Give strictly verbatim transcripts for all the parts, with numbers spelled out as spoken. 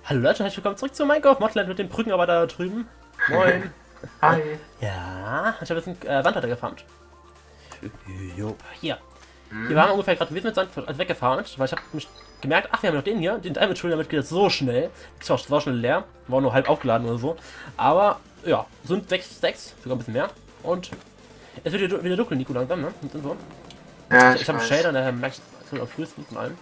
Hallo Leute, herzlich willkommen zurück zu Minecraft Modland mit den Brücken aber da drüben. Moin. Hi. Ja, ich habe jetzt einen äh, Wandhalter gefarmt. Jupp. Hier. Hm. Hier waren wir ungefähr gerade, wir sind mit Sand also weggefarmt, weil ich habe mich gemerkt, ach, wir haben noch den hier, den Diamond Tree, damit geht das so schnell. Das war, war schnell leer, war nur halb aufgeladen oder so. Aber ja, sind sechs Stacks, sogar ein bisschen mehr. Und es wird wieder, wieder dunkel, Nico, langsam, ne? Und so. Ja, ich ich, ich habe einen weiß. Shader, daher merke ich es am frühesten von allem.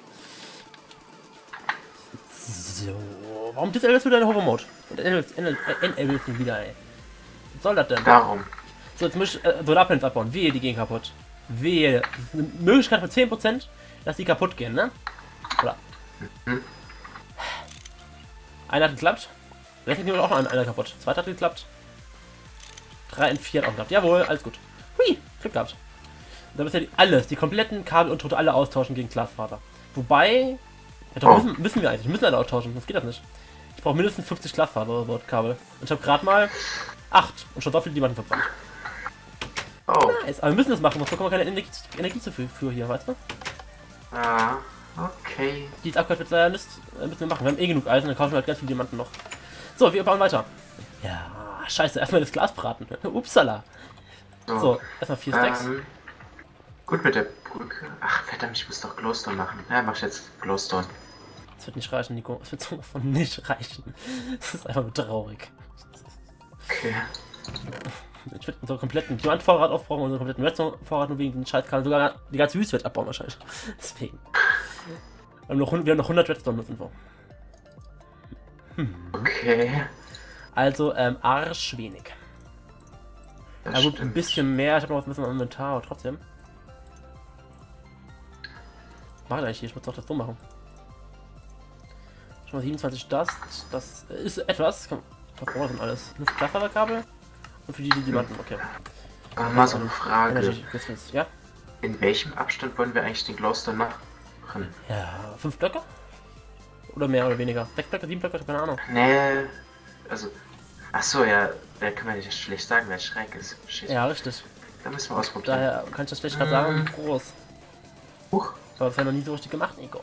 So, warum disabelst du deine Hover-Mode? Und enabelst du wieder, ey. Was soll das denn? Darum. So, jetzt muss ich äh, Solarpanels abbauen. Wehe, die gehen kaputt. Wehe. Das ist eine Möglichkeit für zehn Prozent, dass die kaputt gehen, ne? Oder? Mhm. Einer hat geklappt. Letztens ging auch noch einer kaputt. Zweiter hat geklappt. Drei und vier hat auch geklappt. Jawohl, alles gut. Hui, Glück gehabt. Und dann müssen wir die, alles, die kompletten Kabel und Tote alle austauschen gegen Glasfaser. Wobei. Ja, doch, Oh. müssen, müssen wir eigentlich. Wir müssen alle austauschen. Das geht das nicht. Ich brauche mindestens fünfzig Glasfaser oder so Kabel. Und ich habe gerade mal acht und schon so viel jemanden verbrannt. Oh. Nice. Aber wir müssen das machen, sonst bekommen wir keine Energie, Energie zu viel für hier, weißt du? Ja, okay. Die ist abgehört wird leider nicht, äh, müssen wir machen. Wir haben eh genug Eisen, dann kaufen wir halt ganz viele Diamanten noch. So, wir bauen weiter. Ja, scheiße, erstmal das Glas braten. Upsala. So, So, erstmal vier Stacks. ähm, gut mit der Brücke. Ach, verdammt, ich muss doch Glowstone machen. Ja, mach ich jetzt Glowstone. Das wird nicht reichen, Nico. Das wird so von nicht reichen. Das ist einfach nur traurig. Okay. Ich würde unseren kompletten Diamantvorrat aufbrauchen, unseren kompletten Redstone-Vorrat nur wegen den Scheißkabeln. Sogar die ganze Wüste wird abbauen wahrscheinlich. Deswegen. Wir haben noch, wir haben noch hundert Redstone mit Info. Okay. Also, ähm, arsch wenig. Das Ja gut, ein stimmt. bisschen mehr. Ich habe noch was ein bisschen im Inventar, aber trotzdem. Mach eigentlich hier, ich muss doch das so machen. Schon mal siebenundzwanzig das. Das ist etwas. Komm, was brauchen wir denn alles? Nur für Glasfaserkabel und für die Diamanten, okay. Aber mal so eine Frage. Energy, das ist- Ja? In welchem Abstand wollen wir eigentlich den Glowstone machen? Ja, fünf Blöcke? Oder mehr oder weniger? Sechs Blöcke, sieben Blöcke, keine Ahnung. Nee, also. Ach so, ja, da kann man nicht schlecht sagen, wer schräg ist. Shit. Ja, richtig. Da müssen wir ausprobieren. Daher kann ich das schlecht gerade sagen, wie groß. Huch. Aber das haben wir noch nie so richtig gemacht, Nico.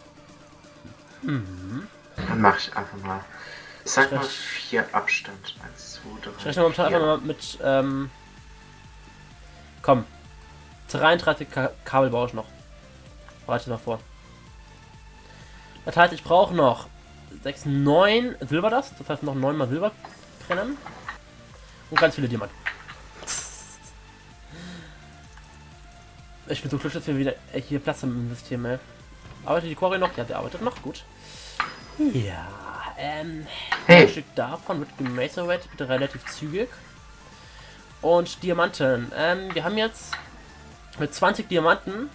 Dann mach ich einfach mal. Ich sag mal Schlecht. vier Abstand. Eins, zwei, Ich drei. rechne momentan vier. einfach mal mit, ähm. Komm. dreiunddreißig Ka Kabel brauche ich noch. Bereite ich mal vor. Das heißt, ich brauche noch sechs, neun Silber das. Das heißt noch neun mal Silber brennen. Und ganz viele Diamanten. Ich bin so glücklich, dass wir wieder äh, hier Platz haben im System, ey. Arbeitet die Quarry noch? Ja, der arbeitet noch. Gut. Ja, ähm. Hey. Ein Stück davon wird gemacerate, bitte relativ zügig. Und Diamanten. Ähm, wir haben jetzt mit zwanzig Diamanten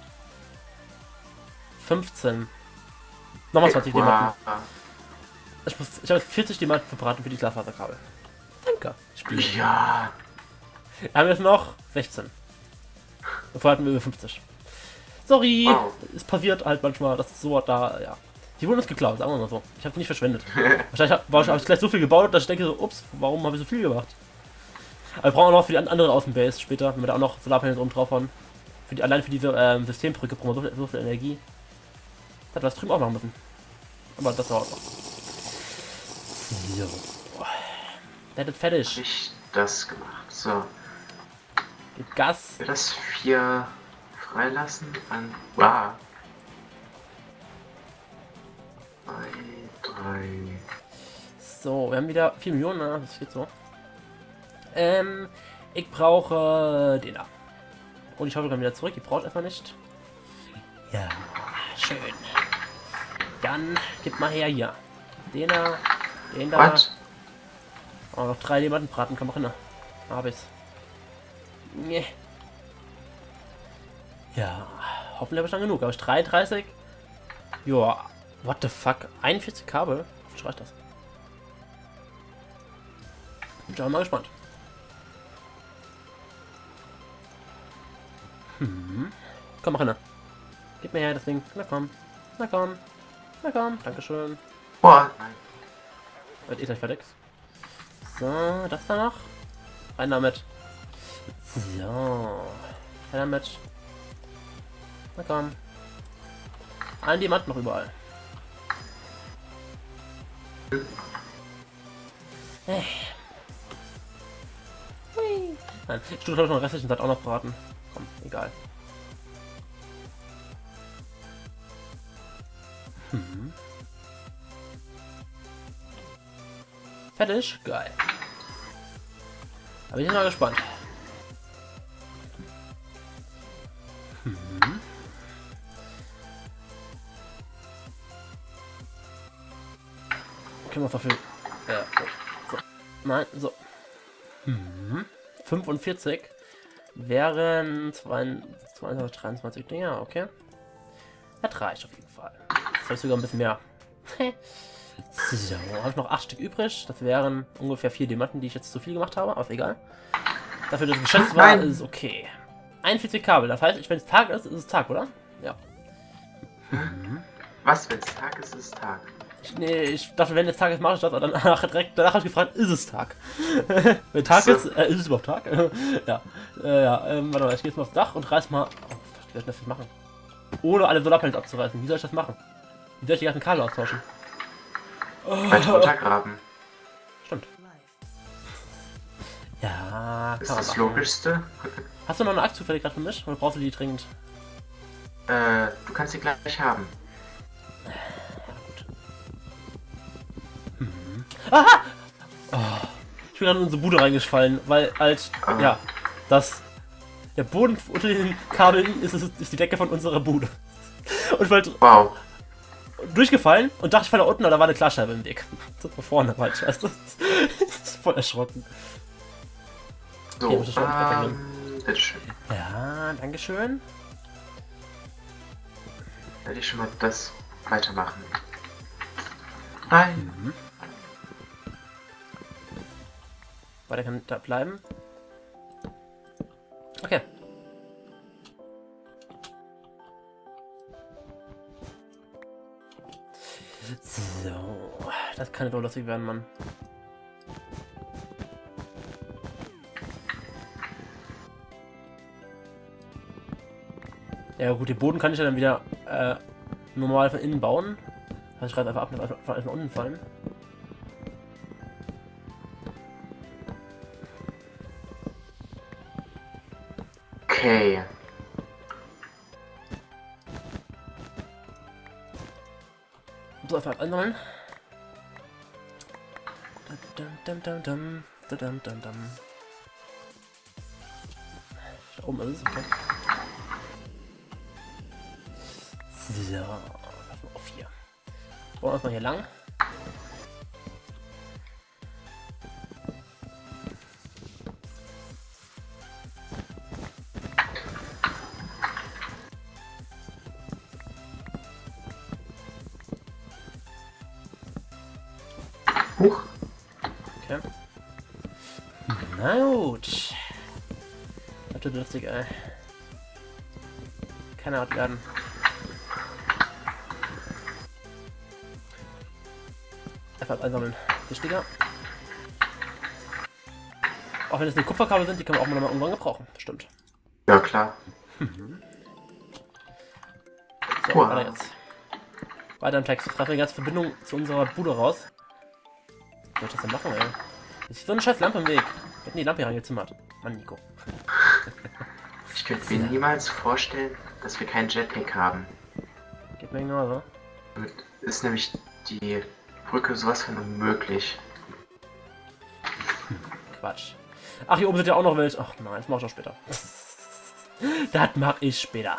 fünfzehn. Nochmal zwanzig Wow. Diamanten. Ich, muss, ich habe vierzig Diamanten verbraten für die Glasfaserkabel. Danke. Spiel. Ja. Wir haben jetzt noch sechzehn. Davor hatten wir über fünfzig. Sorry, Wow. es passiert halt manchmal, dass so da, ja. Die wurden uns geklaut, sagen wir mal so. Ich habe sie nicht verschwendet. Wahrscheinlich habe hab ich gleich so viel gebaut, dass ich denke so, ups, warum habe ich so viel gemacht? Aber wir brauchen auch noch für die an- andere Außenbase später, wenn wir da auch noch Solarpanels oben drauf haben. Für die, allein für diese ähm, Systembrücke brauchen wir so, so viel Energie. Das wir das drüben auch machen müssen. Aber das dauert noch. So. Der hat fertig. Hab ich das gemacht. So. Gibt Gas. Wir das vier freilassen. An. Wow. Zwei, drei. So, wir haben wieder vier Millionen, ne? Das geht so. Ähm, ich brauche den da. Und ich hoffe, wir kommen wieder zurück. Die braucht einfach nicht. Ja, schön. Dann gib mal her hier. Den da, den da. Was? Oh, noch drei Diamanten braten kann man hin. Da hab ich's. Nee. Ja, hoffentlich habe ich dann genug. Aber ich dreiunddreißig. Ja, what the fuck? einundvierzig Kabel? Wie reicht das? Bin ich mal gespannt. Hm. Komm, mach hin. Gib mir her das Ding. Na komm. Na komm. Na komm. Dankeschön. Boah. Nein. Wird eh gleich fertig. So, das da noch. Rein damit. So. Rein damit. Na komm. Ein Diamant noch überall. Äh. Hui. Nein, ich tue glaube ich noch restlichen Saat auch noch braten. Komm, egal. Hm. Fertig? Geil. Da bin ich mal gespannt. Hm. Können wir dafür. Äh, so. Nein, so. Hm. fünfundvierzig wären zweiundzwanzig, dreiundzwanzig Dinger, okay. Das reicht auf jeden Fall. Das heißt sogar ein bisschen mehr. So, habe ich noch acht Stück übrig. Das wären ungefähr vier Diamanten, die ich jetzt zu viel gemacht habe, aber egal. Dafür, dass es geschätzt war, ist es okay. einundvierzig Kabel, das heißt, wenn es Tag ist, ist es Tag, oder? Ja. Mhm. Was, wenn es Tag ist, ist es Tag? Ich, nee, ich dachte, wenn es Tag ist, mache ich das, aber danach, direkt, danach habe ich gefragt, ist es Tag? Wenn Tag so. ist, äh, ist es überhaupt Tag? Ja, äh, ja, ähm, warte mal, ich gehe jetzt mal aufs Dach und reiß mal... Oh, wie soll ich das machen? Ohne alle Solarpanels abzureißen, wie soll ich das machen? Wie soll ich die ganzen Kabel austauschen? Weiter runtergraben. Stimmt. Ja, das ist das Logischste. Hast du noch eine Axt zufällig gerade für mich? Oder brauchst du die dringend? Äh, du kannst sie gleich haben. Ja, gut. Mhm. Aha! Oh, ich bin gerade in unsere Bude reingefallen, weil als, ah. ja, das, der Boden unter den Kabeln ist, ist, ist die Decke von unserer Bude. Und ich wollte... Wow. Durchgefallen und dachte, ich falle da unten, aber da war eine Klarscheibe im Weg. So von vorne halt, weißt du? Das ist voll erschrocken. So, okay, ähm, bitteschön. Ja, dankeschön. Werde ich schon mal das weitermachen. Nein. Mhm. Weiter kann da bleiben. Okay. So, das kann doch lustig werden, Mann. Ja gut, den Boden kann ich ja dann wieder äh, normal von innen bauen. Also ich reiße einfach ab, einfach, einfach nach unten fallen. Okay. So, einfach einsammeln. Da oben ist es, okay. So, lassen wir auf hier. Bauen wir erstmal hier lang. Huch. Okay. Na gut. Das wird lustig, ey. Keine Art werden. Einfach einsammeln. Wichtiger. Auch wenn es eine Kupferkabel sind, die können wir auch mal irgendwann gebrauchen. Stimmt. Ja, klar. Mhm. So, wow. weiter jetzt. Weiter im Text. Jetzt greifen wir jetzt Verbindung zu unserer Bude raus. Was soll ich das denn machen, ey? Es ist so eine scheiß Lampe im Weg. Wir hätten die Lampe hier reingezimmert. Mann, Nico. Ich könnte mir niemals vorstellen, dass wir keinen Jetpack haben. Geht mir genauso. Damit ist nämlich die Brücke sowas von unmöglich. Hm, Quatsch. Ach, hier oben sind ja auch noch welche. Ach nein, das mach ich auch später. Das mach ich später.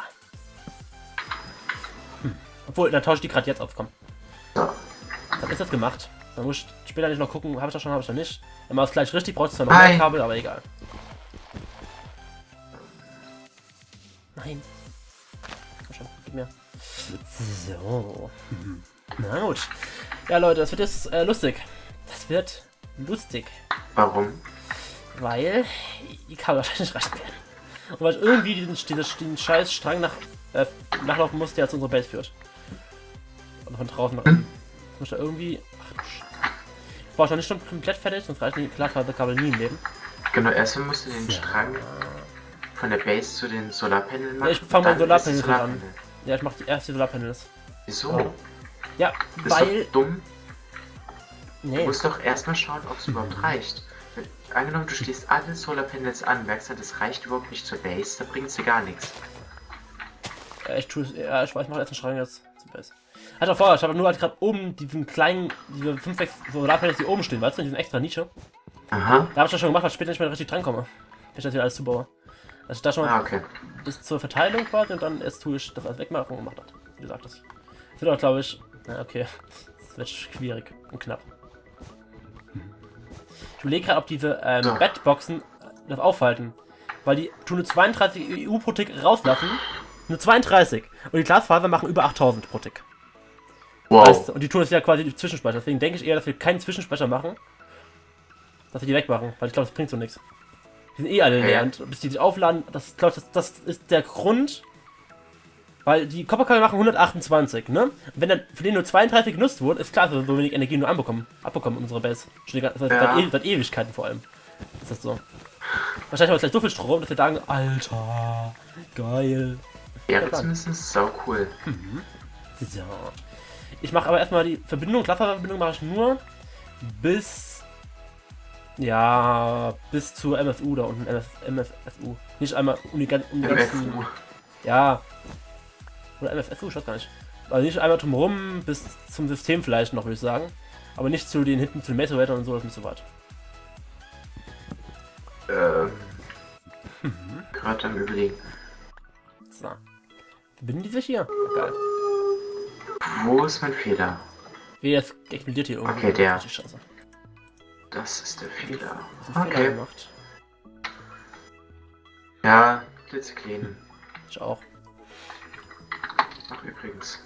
Hm. Obwohl, dann tausche ich die gerade jetzt auf, komm. So. Dann ist das gemacht. Dann muss ich später nicht noch gucken, habe ich das schon, habe ich das nicht. Wenn man es gleich richtig braucht, ist zwar noch mehr Kabel, aber egal. Nein. Komm schon, gib mir. So. Na gut. Ja, Leute, das wird jetzt äh, lustig. Das wird lustig. Warum? Weil die Kabel wahrscheinlich reichen werden. Und weil ich irgendwie diesen, diesen, diesen scheiß Strang nach, äh, nachlaufen muss, der zu unserer Base führt. Und von draußen nach innen. Ich muss da irgendwie... Ach, ich brauche noch nicht schon komplett fertig, sonst reichen die Glasfaserkabel nie im Leben. Genau, erstmal musst du den ja. Strang von der Base zu den Solarpanels machen. Ja, ich fange mal Solarpanels Solar an. Ja, ich mache die erste Solarpanels. Wieso? Oh. Ja, das weil... Ist doch dumm. Du musst doch erstmal schauen, ob es überhaupt reicht. Wenn, angenommen, du schließt alle Solarpanels an, merkst du, das reicht überhaupt nicht zur Base, da bringt es dir gar nichts. Ja, ich tue es, ja, ich weiß, ich mache jetzt einen Schrank jetzt zum Base. Hat doch vorher, ich habe nur halt gerade oben diesen kleinen, diese fünf, sechs Solarpanels, die oben stehen, weißt du, in diesen extra Nische. Aha. Da habe ich das schon gemacht, weil ich später nicht mehr richtig drankomme. Wenn ich das hier alles zubaue. Also da schon Ah, okay. bis zur Verteilung quasi und dann erst tue ich das alles wegmachen und mache das. Wie gesagt, das wird auch, glaube ich, na okay, das wird schwierig und knapp. Ich überlege gerade, ob diese ähm, So. Bettboxen das aufhalten. Weil die tun nur zweiunddreißig E U pro Tick rauslassen. Nur zweiunddreißig. Und die Glasfaser machen über achttausend pro Tick. Wow. Heißt, und die tun es ja quasi die Zwischenspeicher. Deswegen denke ich eher, dass wir keinen Zwischenspeicher machen. Dass wir die wegmachen. Weil ich glaube, das bringt so nichts. Die sind eh alle leer. Ja. Und bis die sich aufladen, das, glaub ich, das, das ist der Grund. Weil die Kopperkabel machen hundertachtundzwanzig, ne? Und wenn dann für den nur zweiunddreißig genutzt wurde, ist klar, dass wir so wenig Energie nur anbekommen, abbekommen in unserer Base. Schon die, seit, Ja. seit, e seit Ewigkeiten vor allem. Ist das so. Wahrscheinlich haben wir gleich so viel Strom, dass wir sagen, Alter, geil. Wäre zumindest sau cool. So. Ich mache aber erstmal die Verbindung, Glasfaserverbindung mache ich nur bis, ja, bis zur M F U da unten, M F, M F S U. Nicht einmal um die, gan- um die M F ganzen, U. ja, oder M F S U, ich weiß gar nicht. Also nicht einmal drumherum bis zum System vielleicht noch, würde ich sagen. Aber nicht zu den hinten, zu den Maceratoren und so, das ist nicht so weit. Ähm. Gerade am Überlegen. So. Verbinden die sich hier? Geil. Wo ist mein Fehler? Wie, jetzt explodiert hier irgendwie. Okay, der. Das ist scheiße. Das ist der Fehler. Das ist ein Fehler Okay. gemacht. Ja, klitzeklein. Ich auch. Ach, übrigens.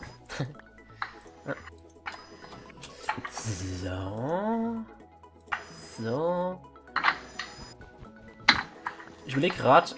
So. So. Ich überlege gerade.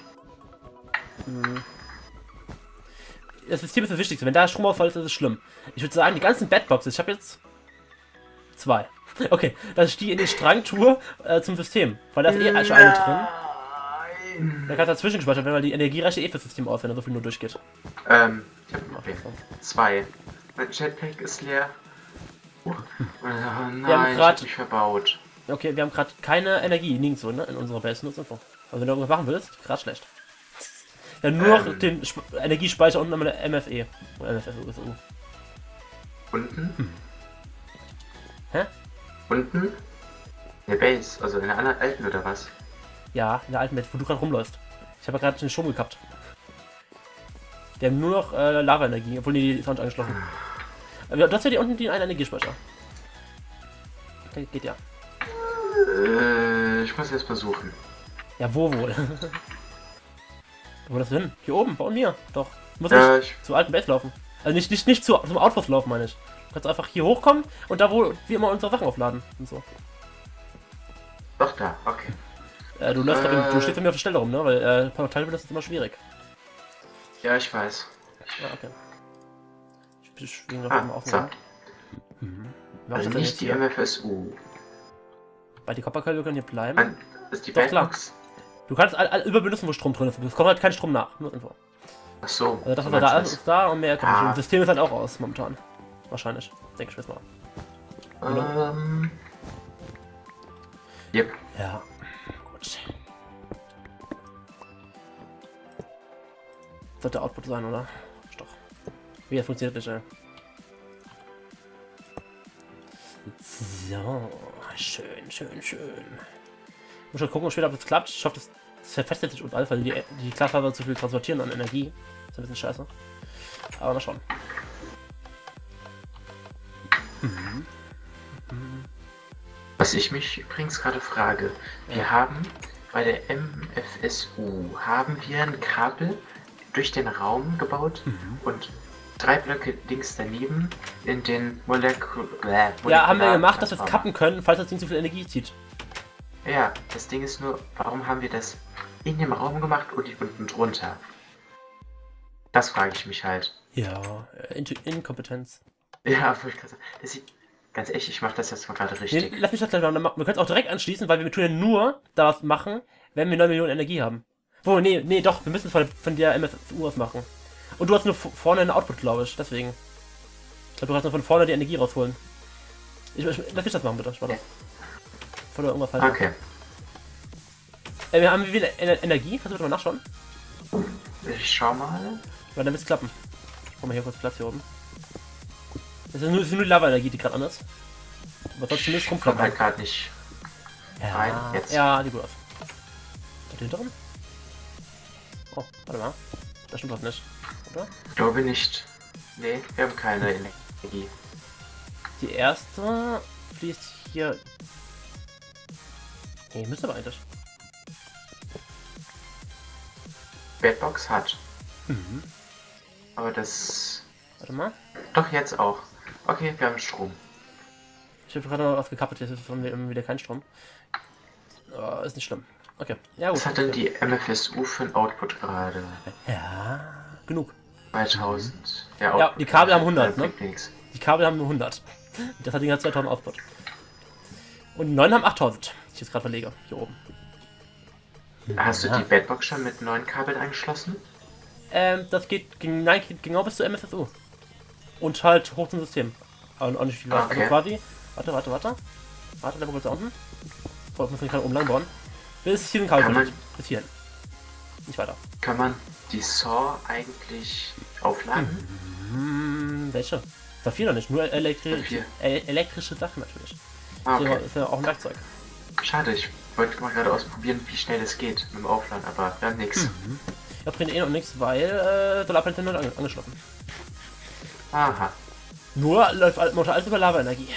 Das System ist das Wichtigste. Wenn da Stromausfall ist, ist es schlimm. Ich würde sagen, die ganzen Bedboxes, ich habe jetzt zwei. Okay, dass ich die in den Strang tue äh, zum System. Weil da ist eh schon eine drin. Da kann dazwischen gespeichert werden, weil die Energie reicht eh fürs System aus, wenn da so viel nur durchgeht. Ähm, ich hab ein Problem. Zwei. Mein Jetpack ist leer. Uh, oh nein, Wir haben ich grad- hab mich verbaut. Okay, wir haben gerade keine Energie, nirgendwo, ne? In unserer Base, nur zur Info. Also wenn du irgendwas machen willst, gerade schlecht. Ja, nur noch Ähm. den Sp Energiespeicher unten an der M F E. Oder M F S U. Unten? Hä? Unten? In der Base, also in der anderen alten oder was? Ja, in der alten Welt, wo du gerade rumläufst. Ich habe ja gerade den Strom gekappt. Die haben nur noch äh, Lava-Energie, obwohl die, die ist auch nicht angeschlossen. Aber du hast ja die unten die einen Energiespeicher. Okay, geht ja. Äh, ich muss erst mal suchen. Ja, wo wohl? Wo das hin? Hier oben, bei mir. Doch. Muss Ja, ich ich, zur alten Base laufen. Also nicht, nicht, nicht zu, zum Outpost laufen, meine ich. Du kannst einfach hier hochkommen und da, wo wir immer unsere Sachen aufladen und so. doch da, okay. Äh, du, läufst grad im- Äh. du stehst bei mir auf der Stelle rum, ne? Weil äh, Portal wird das ist immer schwierig. Ja, ich weiß. Ja, okay. Ich, ich springe Ah, gerade mal auf. so. Ne? Mhm. Mach ich Also das denn nicht jetzt die hier? M F S U. Weil die Kopperkabel können hier bleiben. Nein, das ist die Doch, klar. Bedbox. Du kannst all, all überbenutzen, wo Strom drin ist. Es kommt halt kein Strom nach. Nur Info. Ach so. Also das, so was da meinst ist, ist da und mehr kann Ah. nicht. Das System ist halt auch aus momentan. Wahrscheinlich. Denke ich jetzt mal. du es. Ähm. Yep. Ja. Gut. Sollte Output sein, oder? Ist doch. Wie, das funktioniert nicht, ey. So. Schön, schön, schön. Ich muss schon gucken, später, ob das klappt. Ich hoffe, das, das verfestigt sich und alles, weil die, die Glasfaser zu viel transportieren an Energie. Ist ein bisschen scheiße. Aber mal schauen. Was ich mich übrigens gerade frage, wir Ja. haben bei der M F S U haben wir ein Kabel durch den Raum gebaut Mhm. und drei Blöcke links daneben in den Molekul äh, Ja, haben wir Molekular- gemacht, dass wir es kappen können, falls das Ding zu viel Energie zieht. Ja, das Ding ist nur, warum haben wir das in dem Raum gemacht und nicht unten drunter? Das frage ich mich halt. Ja, äh, In Inkompetenz. Ja, wollte ich gerade sagen. Das sieht, ganz echt, ich mache das jetzt mal gerade Nee, richtig. lass mich das gleich machen. Wir können es auch direkt anschließen, weil wir tun ja nur das machen, wenn wir neun Millionen Energie haben. Wo, nee, nee, doch, wir müssen es von, von der M F U aus machen. Und du hast nur vorne einen Output, glaube ich, deswegen. Ich glaube, du kannst nur von vorne die Energie rausholen. Ich, ich, lass mich das machen, bitte. Ich mach das. Bevor du irgendwas falsch Okay. Äh, wir haben wie viel Ener Energie? Kannst du bitte mal nachschauen? Ich schau mal. Weil dann wird's klappen. Ich brauche mal hier kurz Platz hier oben. Das ist nur, das ist nur die Lava-Energie, die gerade an ist. Aber trotzdem ist Ich komm rumflappen. halt gerade nicht Ja, rein. Jetzt. ja, die gut aus. Da hinteren? Oh, warte mal. Das stimmt was nicht. Oder? Ich glaube nicht. Nee, wir haben keine Energie. Die erste fließt hier. Nee, müsste aber eigentlich. Bedbox hat. Mhm. Aber das. Warte mal. Doch jetzt auch. Okay, wir haben Strom. Ich habe gerade noch was gekappelt, jetzt ist von mir wieder kein Strom. Oh, ist nicht schlimm. Okay. Ja, gut. Was hat denn die M F S U für ein Output gerade? Ja, genug. zweitausend. Ja, die Kabel haben hundert, ne? bringt nix. Die Kabel haben nur hundert. Das hat die ganze zweitausend Output. Und die neuen haben achttausend. Ich jetzt gerade verlege. Hier oben. Hast du Ja. die Bedbox schon mit neuen Kabeln angeschlossen? Ähm, das geht, ging, nein, geht genau bis zur M S S U. Und halt hoch zum System. Aber auch nicht viel weiter. Okay. Also quasi. Warte, warte, warte. Warte, der kurz da unten. Boah, ich muss mich gerade oben lang bauen. Bis hier ein Kabel Kann man- kommt. Bis hierhin. Nicht weiter. Kann man die Saw eigentlich aufladen? Hm, welche? Saphir noch nicht, nur elektri Saphir. äh, elektrische Sachen natürlich. Ah, Ist ja- okay. Ist ja auch ein Werkzeug. Schade, ich wollte mal gerade ausprobieren, wie schnell es geht mit dem Aufladen, aber wir haben nichts. Ich bringt eh noch nichts, weil äh, Solarpanels sind noch ange angeschlossen. Aha. Nur läuft all- Motor alles über Lava-Energie.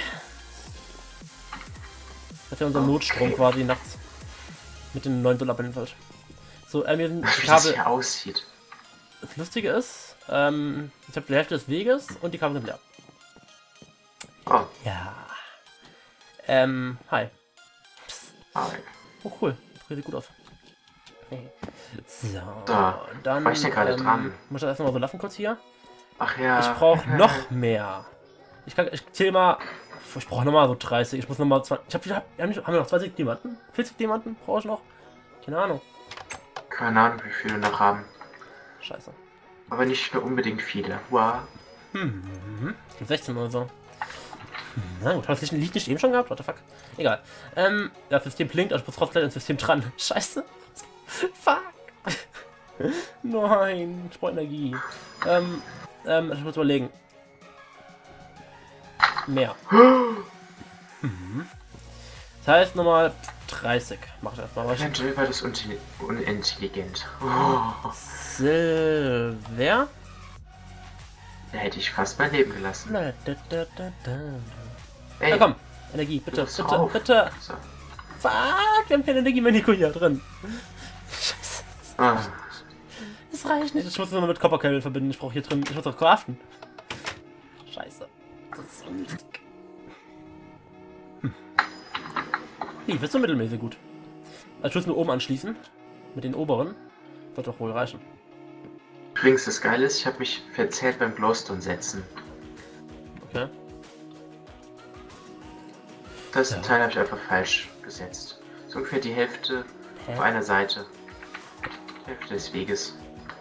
Das ist ja unser Okay. Notstrom quasi nachts. Mit den neuen Solarpanels halt. So, ähm, hier sind Wie die das Kabel. hier aussieht. Das Lustige ist, ähm, ich habe die Hälfte des Weges und die Kabel sind leer. Oh, Ja. Ähm, hi. ah, Oh cool, das sieht gut aus. Okay. So, So, dann war ich denn gerade ähm, dran? muss ich erstmal so lassen kurz hier. ach ja. Ich brauche noch mehr. Ich kann, ich zähle mal. Ich brauche noch mal so dreißig. Ich muss noch mal zwanzig. Ich hab, ich hab, haben wir noch zwanzig Diamanten? vierzig Diamanten brauche ich noch? Keine Ahnung. Keine Ahnung, wie viele wir noch haben. Scheiße. Aber nicht mehr unbedingt viele. Wow. Hm. Ich hab sechzehn oder so. Na gut, hast du das Lied nicht eben schon gehabt? What the fuck? Egal. Ähm, das System blinkt, also ich muss trotzdem ins System dran. Scheiße. Fuck. Nein, ich brauche Energie. Ähm, ähm, ich muss überlegen. Mehr. Mhm. Das heißt nochmal dreißig. Mach ich erstmal. Mach ich Eventuell war das unti- unintelligent. Oh, Silver. da hätte ich fast mein Leben gelassen. Na, da, da, da, da. Ey, Na komm, Energie, bitte, hörst du bitte, auf? bitte. So. Fuck, wir haben keine Energie mehr, Nico, hier drin. Scheiße. Ah, Das reicht nicht. Ich muss es nur mit Coppercable verbinden. Ich brauche hier drin. Ich muss auch craften. Scheiße. Das ist so wichtig. Hm. Lief ist so mittelmäßig gut. Also ich muss nur oben anschließen. Mit den oberen. Wird doch wohl reichen. übrigens, das Geile ist, ich habe mich verzählt beim Glowstone setzen. Okay. Das Ja. Teil habe ich einfach falsch gesetzt. So ungefähr die Hälfte Hä? auf einer Seite. Die Hälfte des Weges.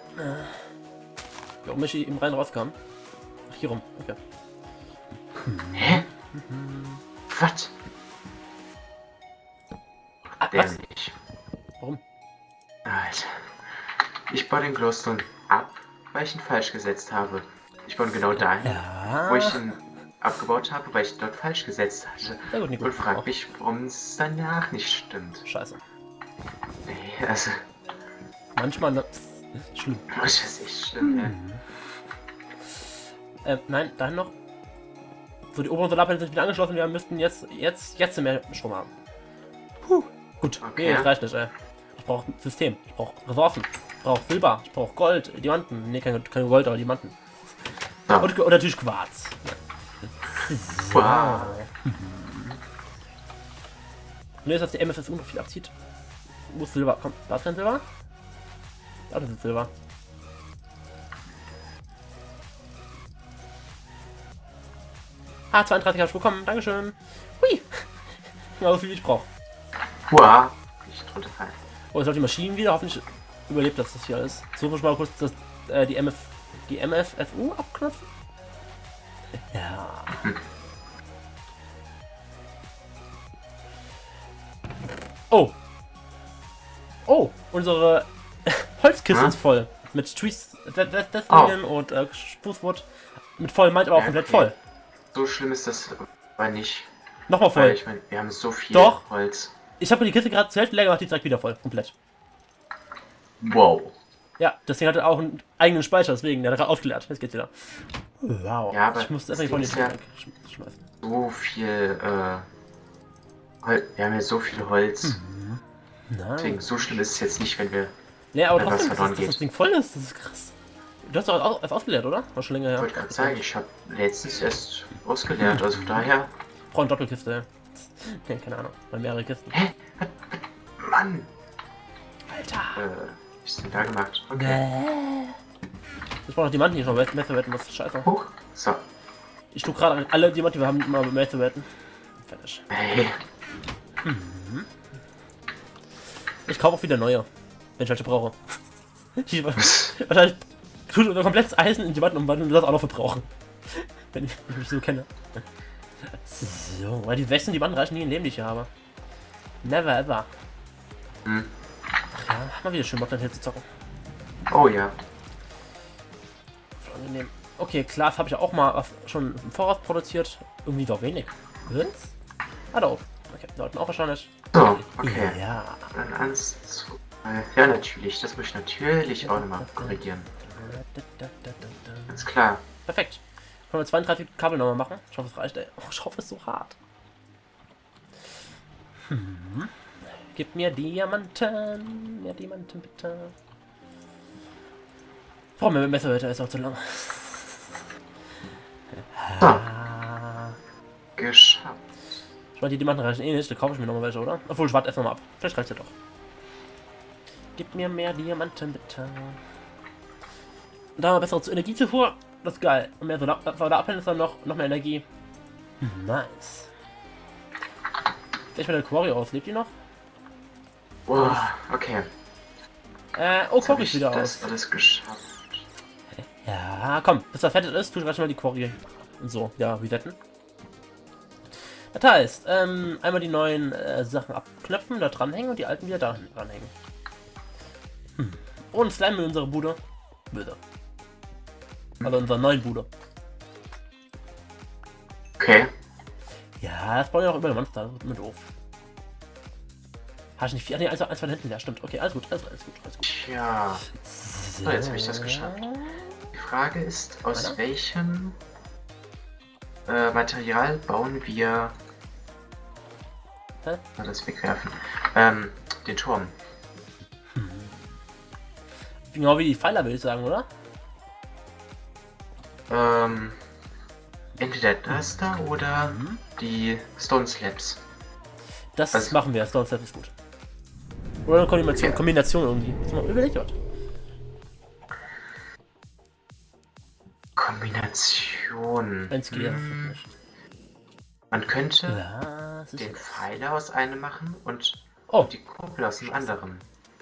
Warum ich hier eben rein rauskam? Ach, hier rum. Okay. Hä? Was? Ah, was? Dämlich. Warum? Alter. Ich baue den Glowstone ab, weil ich ihn falsch gesetzt habe. Ich baue ihn genau dahin, Ja. wo ich ihn abgebaut habe, weil ich ihn dort falsch gesetzt hatte. Sehr gut, Nico. Und frag Auch. mich, warum es danach nicht stimmt. Scheiße. Nee, also, Manchmal, ne? Schlimm. das ist echt schlimm, ey. Ähm, nein, dahin noch. So, die oberen Solarpanels sind wieder angeschlossen. Wir müssten jetzt, jetzt, jetzt mehr Strom haben. Puh. Gut. Okay. Nee, das reicht nicht, ey. Ich brauche ein System. Ich brauche Ressourcen. Ich brauche Silber. Ich brauche Gold. Diamanten. Nee, kein, kein Gold, aber Diamanten. So. Und, und natürlich Quarz. Wow. Nur ist, dass die M F S U noch viel abzieht. Wo ist Silber? Komm, da ist kein Silber. Da ist Silber. Ah, zweiunddreißig habe ich bekommen. Dankeschön. Hui. Genau so viel wie ich brauche. Wow. Ich drunter fallen. Oh, jetzt läuft die Maschine wieder. Hoffentlich überlebt das, das hier alles. So muss ich mal kurz das, äh, die, M F, die M F S U abknüpfen. Ja. Oh. Oh, unsere Holzkiste Hm? ist voll. Mit Trees, Deathlingen oh. und äh, Sprucewood. Mit voll meint aber auch ja, komplett okay. voll. So schlimm ist das aber nicht. Nochmal voll. Weil ich meine, wir haben so viel Doch. Holz. Ich habe die Kiste gerade zur Hälfte leer gemacht, die ist direkt wieder voll. Komplett. Wow. Ja, das Ding hatte auch einen eigenen Speicher, deswegen, der hat gerade aufgeleert. Jetzt geht's wieder. Wow. Ja, aber ich muss erstmal von den ja schmeißen. So viel, äh. Hol wir haben ja so viel Holz. Mhm. Nein. Deswegen, so schlimm ist es jetzt nicht, wenn wir. Ja, aber trotzdem, dass, dass das Ding voll ist, das ist krass. Du hast doch auch erst ausgeleert, oder? War schon länger her. Ich wollte gerade sagen, ich habe letztens erst ausgeleert, also von daher. Ich brauche eine Doppelkiste, ja. Nee, keine Ahnung, mal mehrere Kisten. Hä? Mann! Alter! Äh, was ist denn da gemacht? Okay. Ich brauche noch Diamanten hier schon, Messer wetten, das ist scheiße. Huch, so. Ich tue gerade alle Diamanten, die wir haben, mal Messer wetten. Fertig. Hey. Mhm. Ich kaufe auch wieder neue, wenn ich welche brauche. Ich, wahrscheinlich tue ich unser komplettes Eisen in Diamanten umwandeln und das auch noch verbrauchen. Wenn ich mich so kenne. So, weil die sechzehn Diamanten reichen nie in Leben, die ich hier habe. Never ever. Hm. Ach ja, mal wieder schön Bock, dann hier zu zocken. Oh ja. Angenehm. Okay, Glas habe ich ja auch mal schon im Voraus produziert. Irgendwie doch wenig. Was? Ah, da oben. Okay, da unten auch wahrscheinlich. So, okay. Ja. Dann eins, zwei. Ja, natürlich. Das muss ich natürlich auch nochmal korrigieren. Ganz klar. Perfekt. Können wir zweiunddreißig Kabel nochmal machen? Ich hoffe, es reicht, ey. Oh, ich hoffe, es ist so hart. Hm. Gib mir Diamanten. Ja, Diamanten, bitte. Warum mit dem Messer heute ist auch zu lang. So. Geschafft. Ich meine, die Diamanten reichen eh nicht, da kaufe ich mir nochmal welche, oder? Obwohl, ich warte erst nochmal ab. Vielleicht reicht ja doch. Gib mir mehr Diamanten, bitte. Da haben wir bessere Energiezufuhr. Das ist geil. Und mehr Solarpanels ist dann noch, noch mehr Energie. Nice. Ich meine, der Quarry aus. Lebt die noch? Wow, okay. Äh, oh, Quarry ist wieder das aus. Alles geschafft. Ja, komm, bis das fertig ist, tue ich gleich mal die Quarry und so, ja, resetten. Das heißt, ähm, einmal die neuen äh, Sachen abknöpfen, da dranhängen und die alten wieder da dranhängen. Hm. Und Slime in unsere Bude. Böse. Also in unserer neuen Bude. Okay. Ja, das brauchen wir auch über den Monster, das wird mir doof. Hast du nicht vier? Nee, eins, eins von hinten, ja, stimmt. Okay, alles gut, alles, alles gut, alles gut. Tja. So, jetzt habe ich das geschafft. Die Frage ist, aus Alter? welchem äh, Material bauen wir Hä? Na, das wegwerfen. Ähm, den Turm. Hm. Genau wie die Pfeiler, würde ich sagen, oder? Ähm, entweder das da oder mhm. die Stone Slabs. Das also, machen wir, Stone Slabs ist gut. Oder eine Kombination, ja. Kombination irgendwie. Das mal überlegt wird. Kombination. Wenn's geht, hm. Man könnte ja, den Pfeiler aus einem machen und oh. die Kuppel aus dem anderen.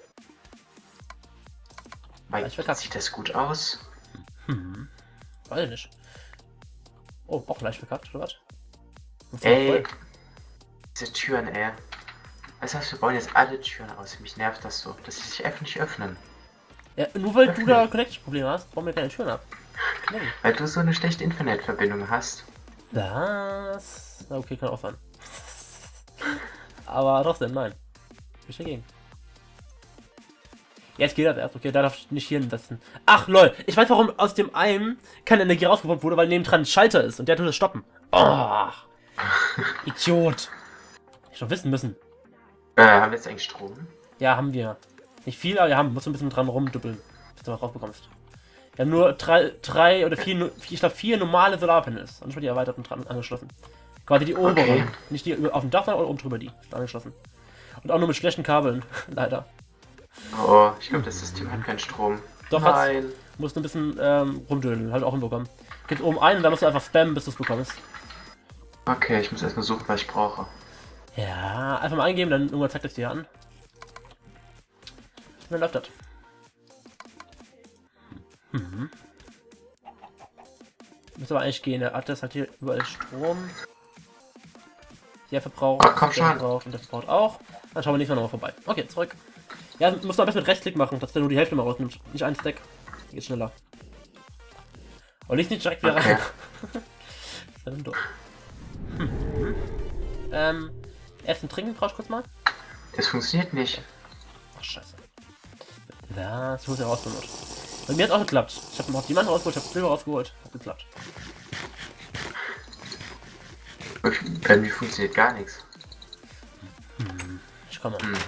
Weil sieht das gut aus? Hm. Weiß ich nicht. Oh, auch leicht verkackt, oder was? Ey, diese Türen, ey. Das heißt, wir bauen jetzt alle Türen aus. Mich nervt das so, dass sie sich einfach nicht öffnen. Ja, nur weil öffnen. du da Connection-Probleme hast, bauen wir keine Türen ab. Nee. Weil du so eine schlechte Internetverbindung hast. Das... Na okay, kann auch sein. Aber trotzdem, nein. Ich bin dagegen. Jetzt geht das erst, okay, da darf ich nicht hier investieren. Ach lol, ich weiß, warum aus dem einen keine Energie rausgeworfen wurde, weil nebendran ein Schalter ist und der tut das stoppen. Oh, Idiot. Ich doch wissen müssen. Äh, haben wir jetzt eigentlich Strom? Ja, haben wir. Nicht viel, aber wir haben, musst du ein bisschen dran rumduppeln, bis du was rausbekommst. Wir haben nur drei, drei oder vier, ich glaube vier normale Solarpanels. Und schon die erweiterten dran angeschlossen. Quasi die oberen. Okay. Nicht die auf dem Dach, sondern oben drüber die. Angeschlossen. Und auch nur mit schlechten Kabeln, leider. Oh, ich glaube, das System hat keinen Strom. Doch, nein. Du musst ein bisschen ähm, rumdödeln, halt auch hinbekommen. Geht oben ein und dann musst du einfach spammen, bis du es bekommst. Okay, ich muss erstmal suchen, was ich brauche. Ja, einfach mal eingeben, dann irgendwann zeigt es dir an. Und dann läuft das. Mhm. Müsste aber eigentlich gehen, er hat das halt hier überall Strom. Der verbraucht, Ach, komm der schon. verbraucht und der verbraucht auch. Dann schauen wir nächstes Mal nochmal vorbei. Okay, zurück. Ja, muss man am besten mit Rechtsklick machen, dass der nur die Hälfte mal rausnimmt. Nicht ein Stack. Geht schneller. Und nicht nicht direkt wieder Okay. rein. Das ist ja dann doof. Hm. Ähm, Essen, Trinken brauchst du kurz mal? Das funktioniert nicht. Ach, scheiße. Das muss ja rausgeholt. Bei mir hat auch geklappt. Ich habe noch jemanden rausgeholt, ich habe Silber rausgeholt. Hat geklappt. Bei mir funktioniert gar nichts. Hm. Ich komme. Hm.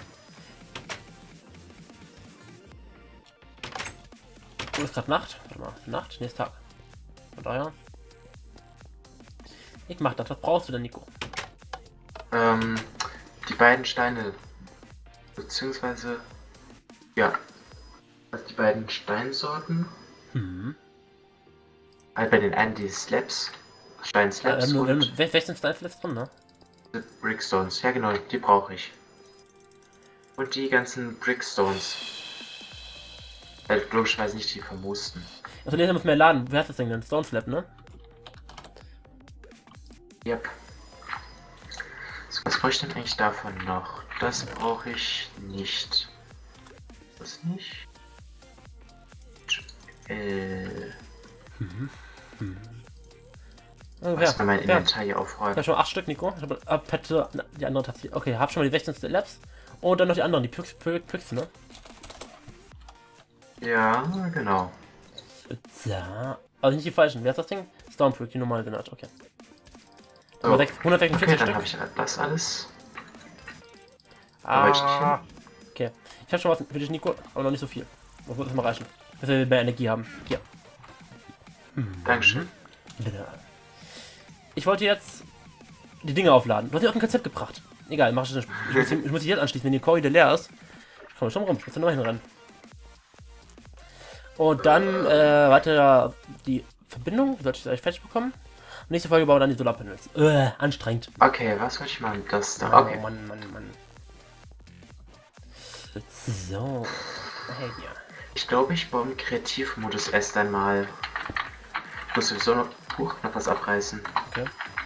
Oh, ist gerade Nacht. Warte mal. Nacht? Nächster Tag. Von daher. Ich mach das. Was brauchst du denn, Nico? Ähm, die beiden Steine. Beziehungsweise. Ja. Also die beiden Steinsorten. Hm. Also bei den einen die Slabs. Steinslabs Äh, nur, und nur, sechzehn Steinflats drin, ne? die Brickstones. Ja genau, die brauche ich. Und die ganzen Brickstones. Weil logischerweise nicht die vermusten. Also, nee, muss mehr laden. Wie heißt das Ding denn? Stone Slab, ne? Yep. So, was brauche ich denn eigentlich davon noch? Das brauche ich nicht. Ist das nicht? Äh. Mhm. Mhm. Oh, Lass ja. mal mein Ja. Inventar hier Ich aufräumen. habe schon acht Stück, Nico. Ich habe ab hätte die andere Taste. Okay, hab schon mal die sechzehn Labs. Und dann noch die anderen, die Pix, Pix, Pix, ne? Ja, genau. Ja. Also nicht die falschen. Wer ist das Ding? Stormprick, die normal genannt. Okay. So. hundertsechsundvierzig Okay, dann Stück. habe ich das alles. Ah. Okay. Ich habe schon was für dich, Nico, aber noch nicht so viel. Das wird mal reichen. Bis wir mehr Energie haben. Hier. Mhm. Dankeschön. Bitte. Ich wollte jetzt die Dinge aufladen. Du hast ja auch ein Konzept gebracht. Egal, mach ich nicht. Ich muss, ich muss dich jetzt anschließen, wenn die Corridor leer ist. Ich komme schon rum, ich muss da noch hinrennen. Und dann äh, weiter die Verbindung, sollte ich gleich fertig bekommen. Nächste Folge bauen wir dann die Solarpanels. Äh, anstrengend. Okay, was soll ich machen? Das da. Okay. Oh Mann, Mann, Mann. So. Hey, hier. Ich glaube, ich baue im Kreativmodus erst einmal. Ich muss sowieso noch, huch, noch was abreißen. Okay.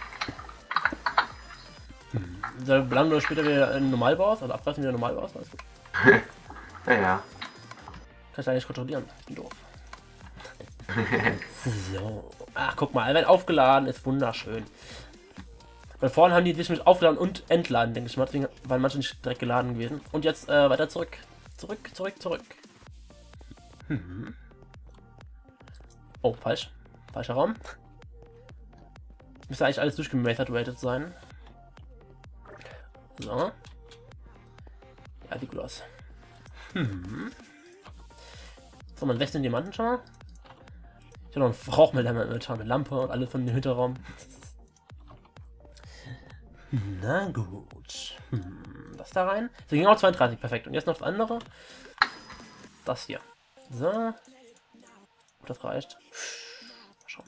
Hm. Dann bleiben wir später wieder in Normalbaus, also abreißen wieder Normalbaus, alles gut. Ja, ja. Kann ich da nicht kontrollieren. Ich bin doof. So. Ach, guck mal, wenn aufgeladen ist, wunderschön. Bei vorne haben die sich mit aufladen und entladen, denke ich mal. Deswegen waren manche nicht direkt geladen gewesen. Und jetzt äh, weiter zurück. Zurück, zurück, zurück. Hm. Oh, falsch. Falscher Raum. Müsste eigentlich alles durchgemethodrated sein. So. Ja, sieht gut aus. Hm. So, man sechzehn Diamanten schon mal. Ich habe noch einen Rauchmelder mit eine Lampe und alles von dem Hinterraum. Na gut. Hm, das da rein. So, ging auch zweiunddreißig, perfekt. Und jetzt noch das andere. Das hier. So. Das reicht. Mal schauen.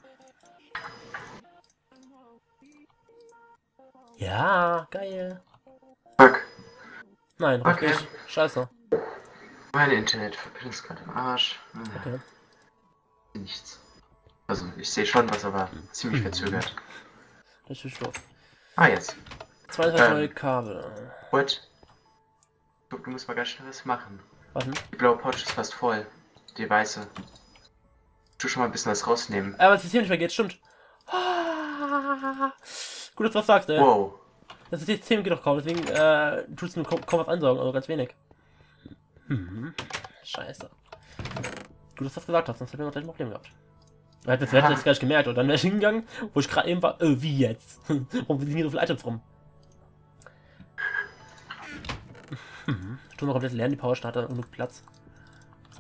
Ja, geil. Fuck. Nein, Okay. richtig. Scheiße. Meine Internetverbindung ist gerade im Arsch. Hm, Okay. Nichts. Also, ich sehe schon was, aber ziemlich verzögert. Richtig doof. Ah, jetzt. zweiunddreißig Ähm. neue Kabel. What? Guck, du musst mal ganz schnell was machen. Warten. Die blaue Pouch ist fast voll. Die weiße. Du schon mal ein bisschen was rausnehmen. Aber das System nicht mehr geht, stimmt. Ah, gut, dass du was sagst, ey. Wow. Das System geht doch kaum, deswegen äh, tust du nur kaum, kaum was ansaugen, also ganz wenig. Mhm. Scheiße. Gut, dass du das gesagt hast, sonst hätten wir noch gleich ein Problem gehabt. Ich hätte das jetzt gar nicht gemerkt und dann wäre ich hingegangen, wo ich gerade eben war, äh, wie jetzt? Warum sind hier so viele Items rum? Mhm. Ich tue noch komplett lernen, die Power Starter genug Platz. So.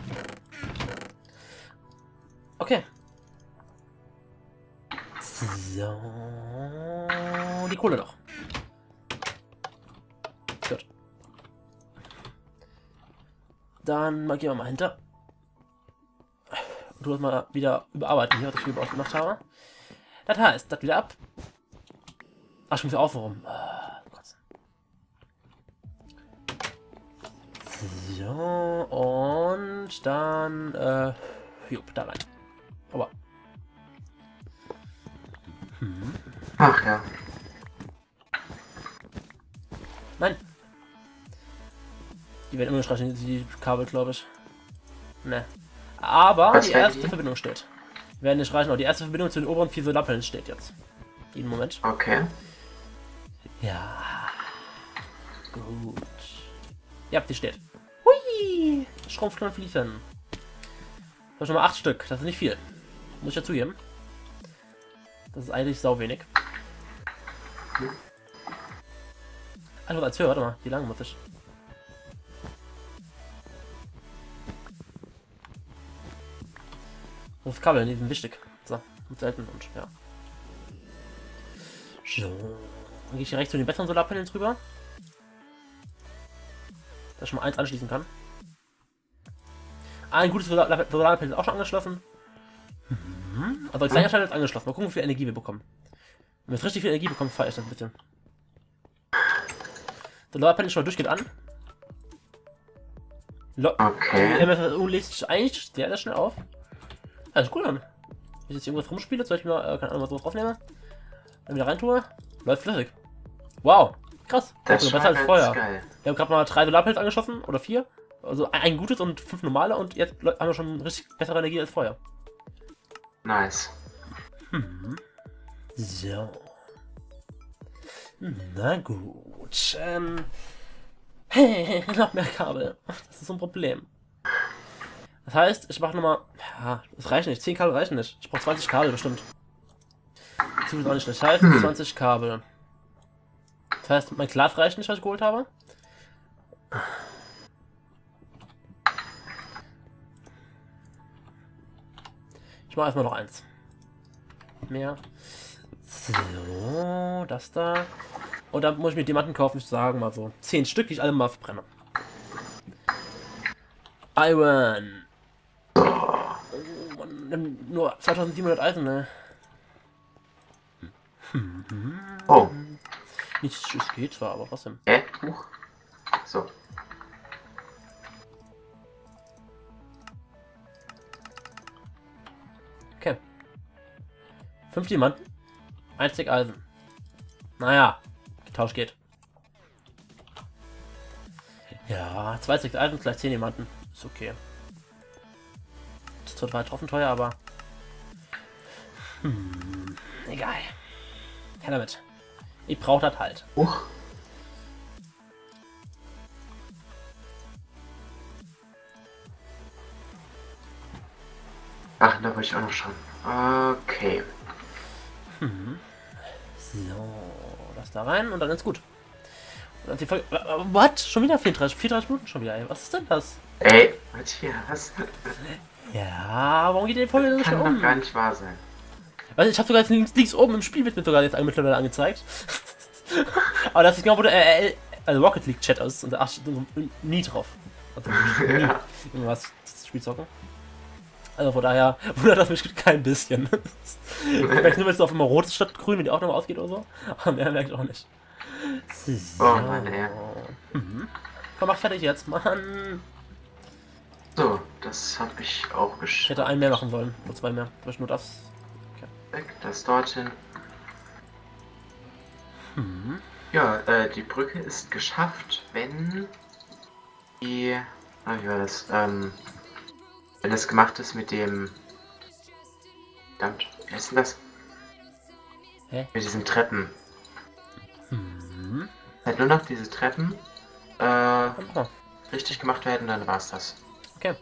Okay. So. Die Kohle noch. Gut. Dann mal gehen wir mal hinter. Du hast mal wieder überarbeiten hier, was ich überhaupt gemacht habe. Das heißt, das wieder ab. Ach, schon wieder auf, warum? So, und dann, äh, jupp, da rein. Aber. Hm. Ach ja. Nein. Die werden immer nicht reichen, die Kabel, glaube ich. Ne. Aber Was die werden erste die? Verbindung steht. Werden nicht reichen, aber die erste Verbindung zu den oberen vier Solarpanelen steht jetzt. Jeden Moment. Okay. Ja. Gut. Ja, die steht. Hui! Schrumpf kann fließen. Das sind schon mal acht Stück. Das ist nicht viel. Muss ich ja zugeben. Das ist eigentlich sau wenig. Also als Hörer, warte mal, wie lange muss ich? Das Kabel, die sind wichtig. So, und selten und ja. So. Dann gehe ich hier rechts zu den besseren Solarpanels rüber. Dass ich schon mal eins anschließen kann. Ah, ein gutes Solar Solarpanel ist auch schon angeschlossen. Mhm. Also ein kleiner Stein ist angeschlossen. Mal gucken, wie viel Energie wir bekommen. Wenn wir jetzt richtig viel Energie bekommen, fahre ich das ein bisschen. Der Solarpanel schon mal durchgeht an. Lo Okay. Die M F U lädt sich eigentlich sehr, sehr schnell auf. Alles cool dann. Wenn ich jetzt irgendwas rumspiele, soll ich mir, äh, keine Ahnung, was drauf aufnehme. Dann wieder rein tue. Läuft flüssig. Wow. Krass. Das ist war besser als ganz vorher. geil. Wir haben gerade mal drei Solarpanels angeschossen. Oder vier. Also ein, ein gutes und fünf normale. Und jetzt haben wir schon richtig bessere Energie als vorher. Nice. Mhm. So. Na gut. Ähm. Noch mehr Kabel. Das ist so ein Problem. Das heißt, ich mache nochmal. Ja, das reicht nicht. zehn Kabel reichen nicht. Ich brauche zwanzig Kabel bestimmt. Zu viel auch nicht. Das heißt, Hm. zwanzig Kabel. Das heißt, mein Glas reicht nicht, was ich geholt habe. Ich mache erstmal noch eins. Mehr. So, das da. Und dann muss ich mir Diamanten kaufen, ich sagen mal so. zehn Stück, die ich alle mal verbrenne. Iron. Oh Mann, nur zweitausendsiebenhundert Eisen, ne? Oh. Nicht, es geht zwar, aber trotzdem. Hä? Huch. So. Okay. fünf Diamanten. ein Stück Eisen. Naja, Tausch geht. Ja, zwei Stück Eisen, gleich zehn Diamanten. Ist okay. Das ist total trocken teuer, aber. Hm, egal. Her damit. Ich brauche das halt. Huch. Ach, da wollte ich auch noch schauen. Okay. Mhm. So, das da rein und dann ist gut. Und dann die Folge. What? Schon wieder vierunddreißig, vierunddreißig Minuten schon wieder, ey. Was ist denn das? Ey, Matthias. Ja, warum geht die Folge denn so schnell Kann um? doch gar nicht wahr sein. Also ich habe sogar jetzt links, links oben im Spiel wird mir sogar jetzt mittlerweile angezeigt. Aber das ist genau, wo der R L, also Rocket League Chat ist und da achte ich nie drauf. Also nie Ja. irgendwas das Spiel zocken. Also von daher wundert das mich kein bisschen. Vielleicht nur, wenn es auf immer rot ist statt grün, wenn die auch nochmal ausgeht oder so. Aber mehr merke ich auch nicht. So. Oh Mann, ey. Mhm. Komm, mach fertig jetzt, Mann. So, das habe ich auch Ich geschafft. hätte einen mehr machen sollen. Oder zwei mehr. Vielleicht nur das. Weg, das dorthin. Mhm. Ja, äh, die Brücke ist geschafft, wenn die. Ah, wie war das? Ähm, wenn das gemacht ist mit dem. Verdammt, wie heißt denn das? Hä? Mit diesen Treppen. Mhm. Halt nur noch diese Treppen äh, Oh. richtig gemacht werden, dann war's das. Okay.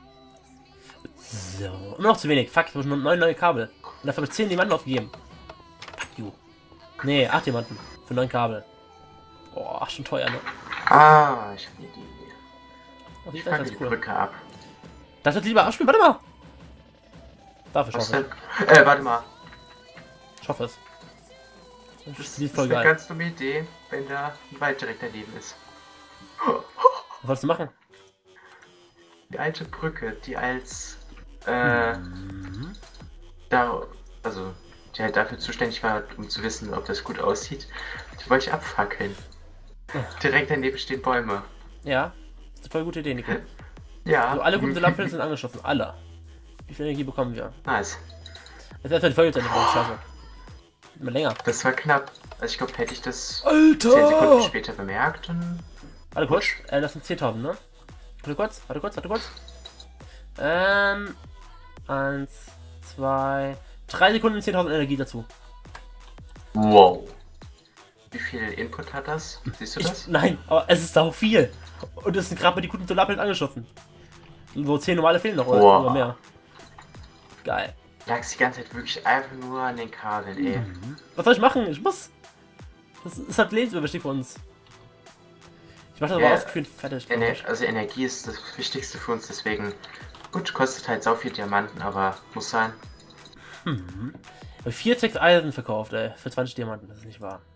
So. Immer noch zu wenig. Fuck, ich muss nur neun neue Kabel. Und dafür habe ich zehn Diamanten aufgegeben. Fuck you. Nee, acht Diamanten. Für neun Kabel. Boah, schon teuer, ne? Ah, ich habe eine Idee. Oh, Ich sieht das fange ganz die cool. Brücke ab. Das wird lieber abspielen. Warte mal. Dafür Was schaffe denn? Äh, warte mal. ich. Ich hoffe es. Das Das ist ist voll eine geil. ganz dumme Idee, wenn da ein Wald direkt daneben ist. Was wolltest du machen? Die alte Brücke, die als äh, Mhm. da, also die halt dafür zuständig war, um zu wissen, ob das gut aussieht, die wollte ich abfackeln. Direkt daneben stehen Bäume. Ja. Das ist eine voll gute Idee, Nico. Ja. Also alle guten Solarpanels sind angeschlossen. Alle. Wie viel Energie bekommen wir? Nice. Jetzt erstmal die Folge zu Ende. Scheiße. Immer länger. Das war knapp. Also ich glaube, hätte ich das Alter! zehn Sekunden später bemerkt, dann... Warte kurz, äh, das sind zehntausend, ne? Warte kurz, warte kurz, warte kurz. Ähm, eins, zwei, drei Sekunden zehntausend Energie dazu. Wow. Wie viel Input hat das? Siehst du Ich, das? nein, aber es ist auch viel. Und es sind gerade mal die guten Solarpanels angeschossen. So zehn normale fehlen noch, oder, Wow. oder mehr. Geil. Lag's die ganze Zeit wirklich einfach nur an den Kabeln, ey. Mhm. Was soll ich machen? Ich muss. Das ist halt lebensüberwichtig für uns. Ich mach das Ja, aber ausgeführt fertig. Ener also Energie ist das Wichtigste für uns, deswegen... Gut, kostet halt sau viel Diamanten, aber muss sein. Mhm. vier sechs Eisen verkauft, ey. Für zwanzig Diamanten, das ist nicht wahr.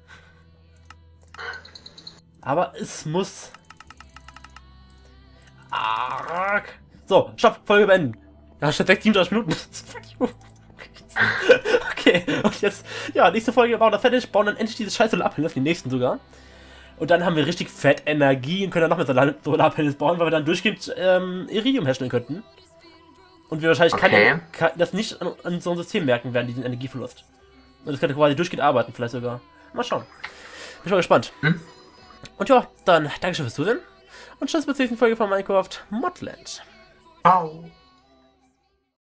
Aber es muss. Arg. So, stopp, Folge beenden. Ja, schon sechs, siebenunddreißig Minuten. Fuck you. Okay, und jetzt, ja, nächste Folge bauen wir fertig, bauen dann endlich dieses scheiß Solarpanels, die nächsten sogar. Und dann haben wir richtig fett Energie und können dann noch mehr Solar Solarpanels bauen, weil wir dann durchgehend ähm, Iridium herstellen könnten. Und wir wahrscheinlich Okay. keine, kann, das nicht an, an so einem System merken werden, diesen Energieverlust. Und das könnte quasi durchgehend arbeiten, vielleicht sogar. Mal schauen. Bin ich mal gespannt. Hm? Und ja, dann Dankeschön fürs Zusehen. Und tschüss bis zur nächsten Folge von Minecraft Modland. Au.